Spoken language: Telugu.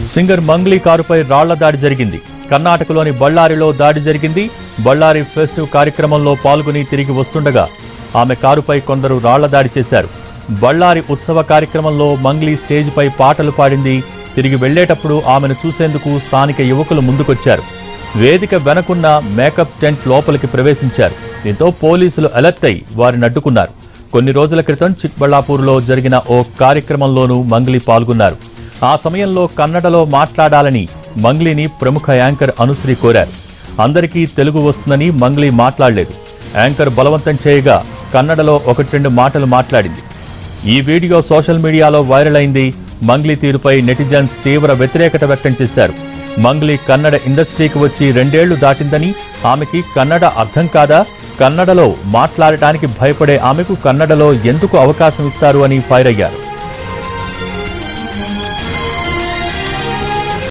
సింగర్ మంగ్లీ కారుపై రాళ్ల దాడి జరిగింది. కర్ణాటకలోని బళ్ళారిలో దాడి జరిగింది. బళ్ళారి ఫెస్టివ్ కార్యక్రమంలో పాల్గొని తిరిగి వస్తుండగా ఆమె కారుపై కొందరు రాళ్ల దాడి చేశారు. బళ్ళారి ఉత్సవ కార్యక్రమంలో మంగ్లీ స్టేజ్పై పాటలు పాడింది. తిరిగి వెళ్లేటప్పుడు ఆమెను చూసేందుకు స్థానిక యువకులు ముందుకొచ్చారు. వేదిక వెనకున్న మేకప్ టెంట్ లోపలికి ప్రవేశించారు. దీంతో పోలీసులు అలర్ట్ అయి వారిని అడ్డుకున్నారు. కొన్ని రోజుల క్రితం చిక్బళ్ళాపూర్లో జరిగిన ఓ కార్యక్రమంలోనూ మంగ్లీ పాల్గొన్నారు. ఆ సమయంలో కన్నడలో మాట్లాడాలని మంగ్లీని ప్రముఖ యాంకర్ అనుశ్రీ కోరారు. అందరికీ తెలుగు వస్తుందని మంగ్లీ మాట్లాడలేదు. యాంకర్ బలవంతం చేయగా కన్నడలో 1-2 మాటలు మాట్లాడింది. ఈ వీడియో సోషల్ మీడియాలో వైరల్ అయింది. మంగ్లీ తీరుపై నెటిజన్స్ తీవ్ర వ్యతిరేకత వ్యక్తం చేశారు. మంగ్లీ కన్నడ ఇండస్ట్రీకి వచ్చి 2 ఏళ్లు దాటిందని, ఆమెకి కన్నడ అర్థం కాదా, కన్నడలో మాట్లాడటానికి భయపడే ఆమెకు కన్నడలో ఎందుకు అవకాశం ఇస్తారు అని ఫైర్ అయ్యారు.